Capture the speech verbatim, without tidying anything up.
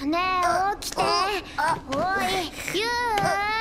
ねえ起きて。おいユウ。